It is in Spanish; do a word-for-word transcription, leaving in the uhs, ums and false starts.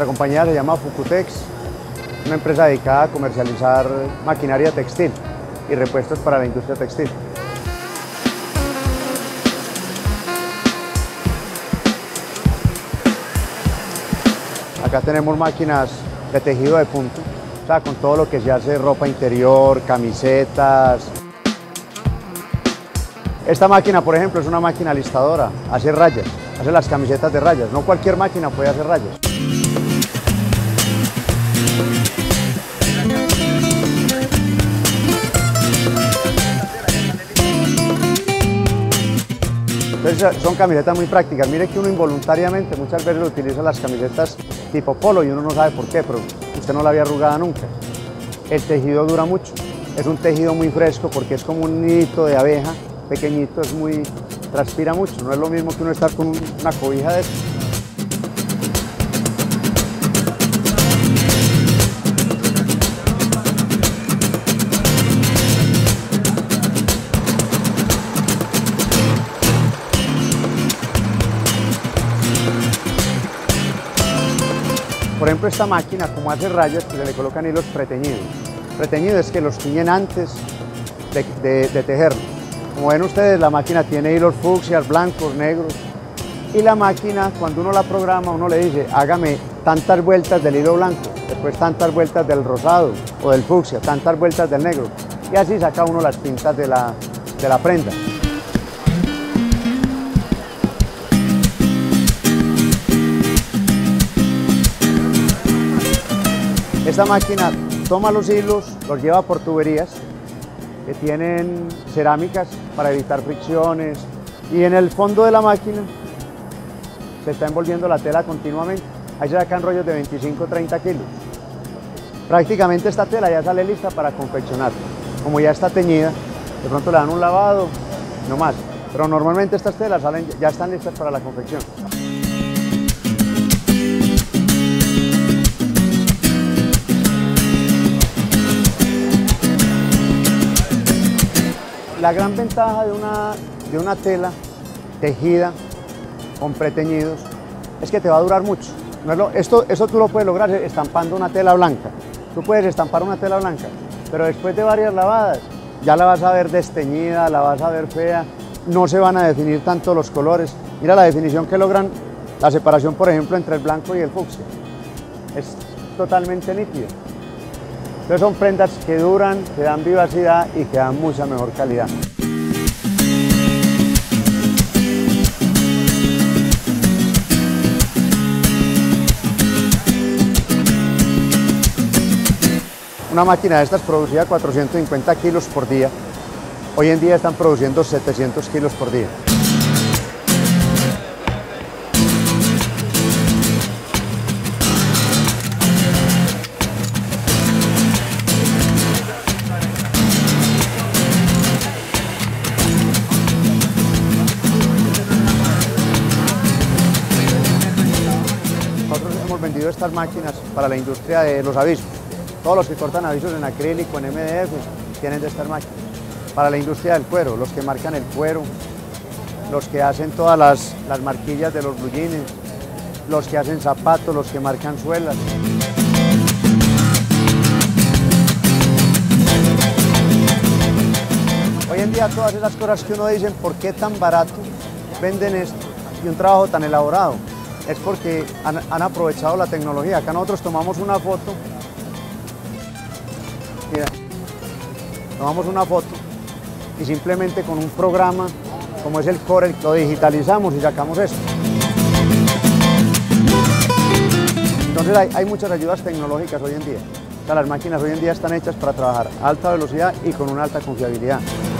Nuestra compañía se llama Fucutex, una empresa dedicada a comercializar maquinaria textil y repuestos para la industria textil. Acá tenemos máquinas de tejido de punto, o sea, con todo lo que se hace, ropa interior, camisetas. Esta máquina, por ejemplo, es una máquina listadora, hace rayas, hace las camisetas de rayas. No cualquier máquina puede hacer rayas. Entonces son camisetas muy prácticas. Mire que uno involuntariamente muchas veces utiliza las camisetas tipo polo y uno no sabe por qué, pero usted no la había arrugada nunca. El tejido dura mucho, es un tejido muy fresco porque es como un nidito de abeja, pequeñito, es muy, transpira mucho, no es lo mismo que uno estar con una cobija de esto. Por ejemplo, esta máquina, como hace rayas, pues se le colocan hilos preteñidos. Preteñido es que los tiñen antes de, de, de tejerlo. Como ven ustedes, la máquina tiene hilos fucsias, blancos, negros. Y la máquina, cuando uno la programa, uno le dice, hágame tantas vueltas del hilo blanco, después tantas vueltas del rosado o del fucsia, tantas vueltas del negro. Y así saca uno las pintas de la, de la prenda. Esta máquina toma los hilos, los lleva por tuberías que tienen cerámicas para evitar fricciones y en el fondo de la máquina se está envolviendo la tela continuamente. Ahí se sacan rollos de veinticinco a treinta kilos. Prácticamente esta tela ya sale lista para confeccionar. Como ya está teñida, de pronto le dan un lavado, no más. Pero normalmente estas telas salen, ya están listas para la confección. La gran ventaja de una, de una tela tejida con preteñidos es que te va a durar mucho. No es lo, esto, esto tú lo puedes lograr estampando una tela blanca. Tú puedes estampar una tela blanca, pero después de varias lavadas ya la vas a ver desteñida, la vas a ver fea, no se van a definir tanto los colores. Mira la definición que logran, la separación, por ejemplo, entre el blanco y el fucsia. Es totalmente nítida. Entonces son prendas que duran, que dan vivacidad y que dan mucha mejor calidad. Una máquina de estas producía cuatrocientos cincuenta kilos por día. Hoy en día están produciendo setecientos kilos por día. Nosotros hemos vendido estas máquinas para la industria de los avisos. Todos los que cortan avisos en acrílico, en M D F, tienen de estas máquinas. Para la industria del cuero, los que marcan el cuero, los que hacen todas las, las marquillas de los blue jeans, los que hacen zapatos, los que marcan suelas. Hoy en día todas esas cosas que uno dice, ¿por qué tan barato venden esto y un trabajo tan elaborado? Es porque han, han aprovechado la tecnología. Acá nosotros tomamos una foto, mira, tomamos una foto y simplemente con un programa como es el Corel lo digitalizamos y sacamos esto. Entonces hay, hay muchas ayudas tecnológicas hoy en día. O sea, las máquinas hoy en día están hechas para trabajar a alta velocidad y con una alta confiabilidad.